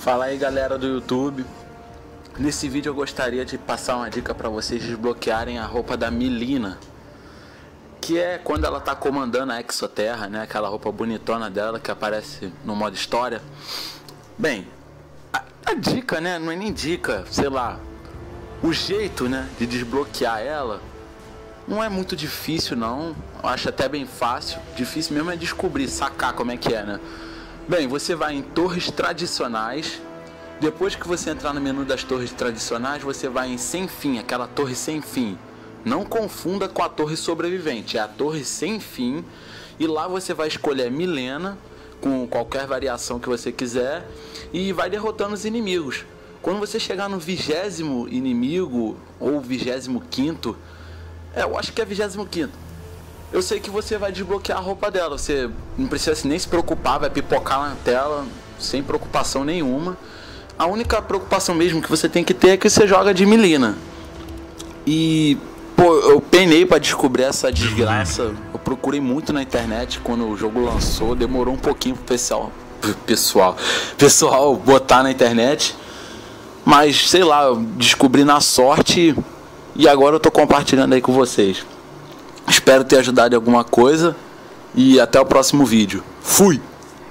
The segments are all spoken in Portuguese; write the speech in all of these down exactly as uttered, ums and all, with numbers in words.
Fala aí, galera do YouTube. Nesse vídeo eu gostaria de passar uma dica para vocês desbloquearem a roupa da Mileena, que é quando ela tá comandando a Exoterra, né? Aquela roupa bonitona dela que aparece no modo história. Bem, a, a dica, né? Não é nem dica, sei lá. O jeito, né, de desbloquear ela não é muito difícil, não. Eu acho até bem fácil. Difícil mesmo é descobrir, sacar como é que é, né? Bem, você vai em torres tradicionais. Depois que você entrar no menu das torres tradicionais, você vai em sem fim, aquela torre sem fim. Não confunda com a torre sobrevivente, é a torre sem fim. E lá você vai escolher Mileena, com qualquer variação que você quiser, e vai derrotando os inimigos. Quando você chegar no vigésimo inimigo, ou vigésimo quinto, é, eu acho que é vigésimo quinto, eu sei que você vai desbloquear a roupa dela. Você não precisa nem se preocupar, vai pipocar na tela, sem preocupação nenhuma. A única preocupação mesmo que você tem que ter é que você joga de Mileena. E, pô, eu penei pra descobrir essa desgraça. Eu procurei muito na internet quando o jogo lançou. Demorou um pouquinho pro pessoal, pessoal, pessoal botar na internet. Mas, sei lá, eu descobri na sorte e agora eu tô compartilhando aí com vocês. Espero ter ajudado em alguma coisa e até o próximo vídeo. Fui!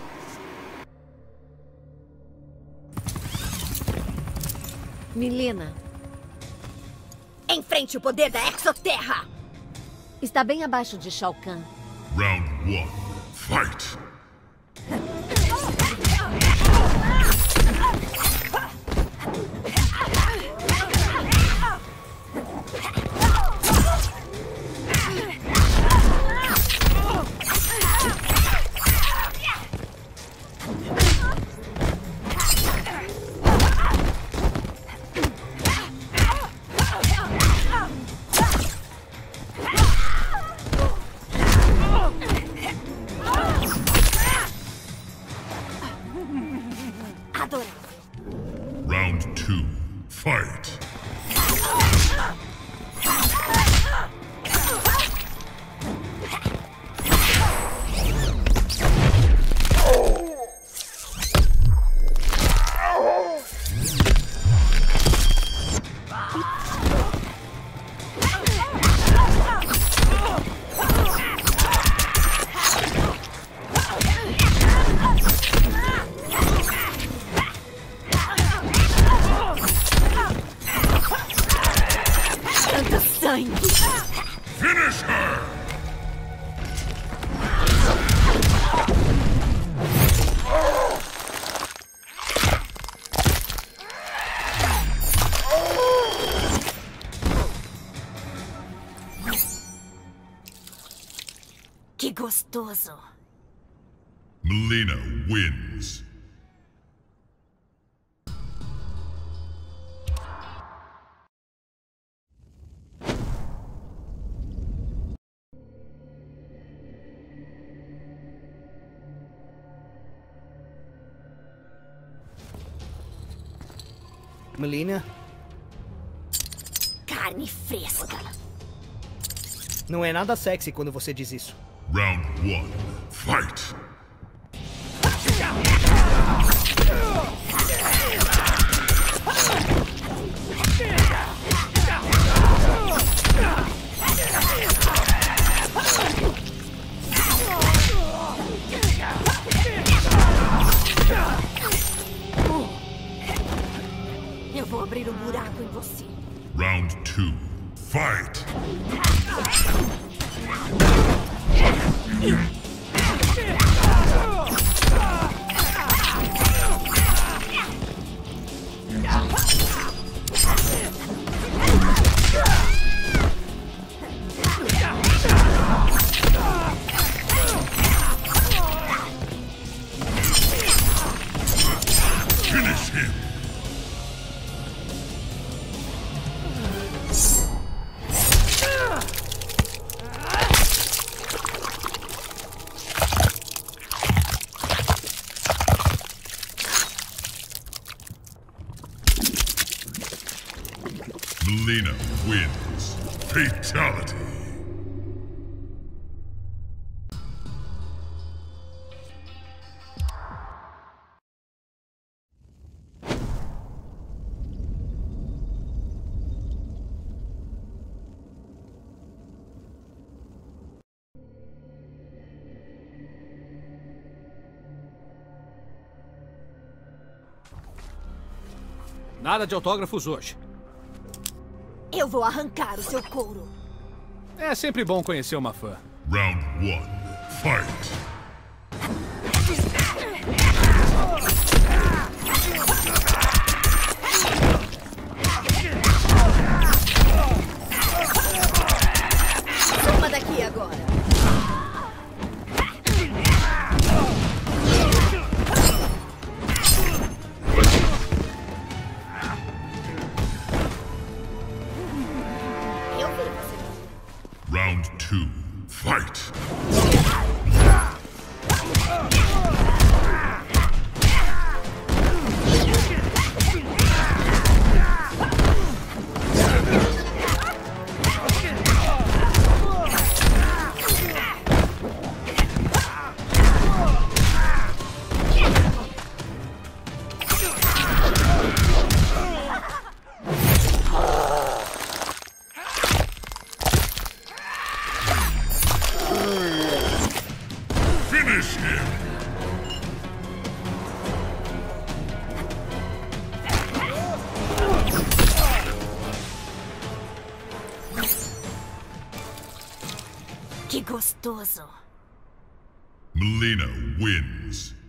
Mileena, enfrente o poder da Exoterra! está bem abaixo de Shao Kahn. Round one, fight! Round two, fight! Finish her! Que gostoso! Mileena wins. Mileena? Carne fresca. Não é nada sexy quando você diz isso. Round one, fight! Eu vou abrir um buraco em você. Round two, fight! Finish him! Mileena wins. Fatality. Nada de autógrafos hoje. Eu vou arrancar o seu couro. É sempre bom conhecer uma fã. Round one, fight! Suma daqui agora. Eu vi você. Round two, fight! Finish him! Que gostoso. Mileena wins.